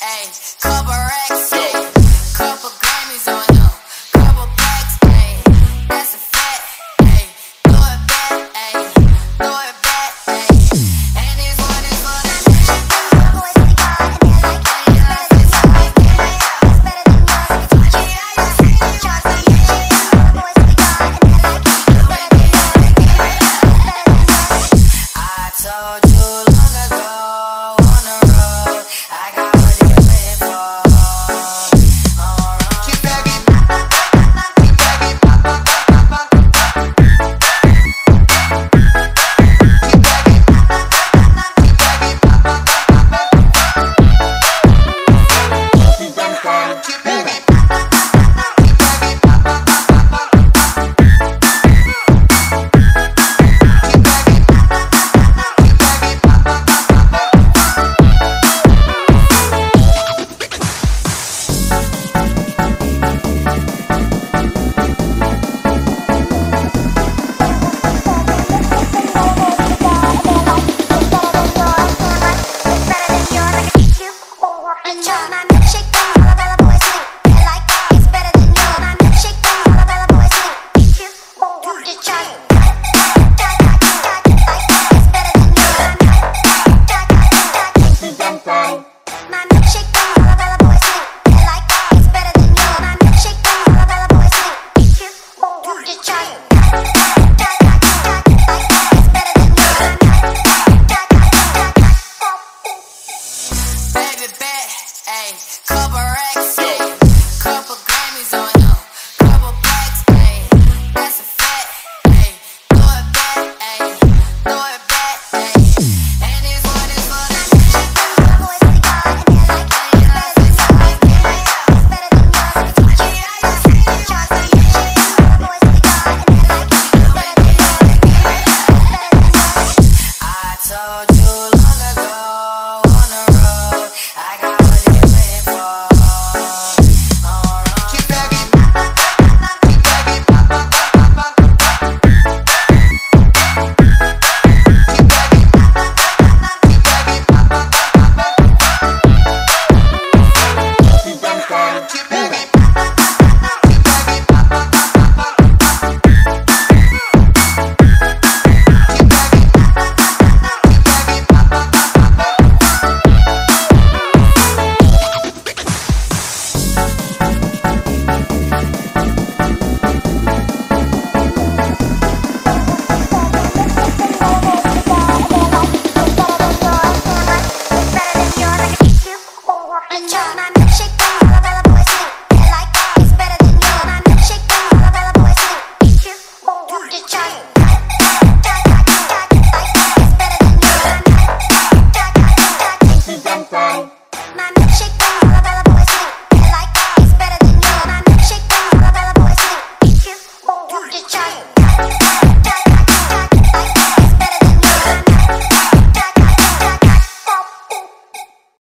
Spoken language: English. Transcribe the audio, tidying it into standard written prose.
ayy, couple racks, ayy, couple Grammys on them, couple plaques, ayy, that's a fact, ayy, throw it back, ayy, throw it back, ayy, and this one is for the boys with the car and they're like, it's better than yours, it's better than yours, boys with the car and they're like, it's better than yours, it's better than yours. I told you long ago on the road, I got what you're waiting for. Keep begging, keep begging, keep begging, keep begging. My milkshake bring all the Bella boys to the bed like that. It's better than you. My milkshake bring all the Bella boys to the bed. Just try it. It's better than you. My milkshake bring all the Bella boys to the bed like that. It's better than you. My milkshake bring all the Bella boys to the bed. Just try it. It's better than you. Baby bet, ayy, couple racks, ayy, couple Grammys on them, couple plaques, ayy, that's a fact, ayy, throw it back, ayy, throw it back, ayy, and this one is for the boys with the car and they're like, it's better than yours, it's better than yours, boys with the car and they're like, it's better than yours. I told you.